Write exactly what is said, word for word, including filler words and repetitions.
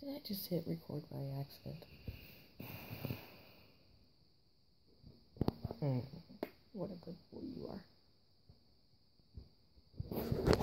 Did I just hit record by accident? Mm, what a good boy you are.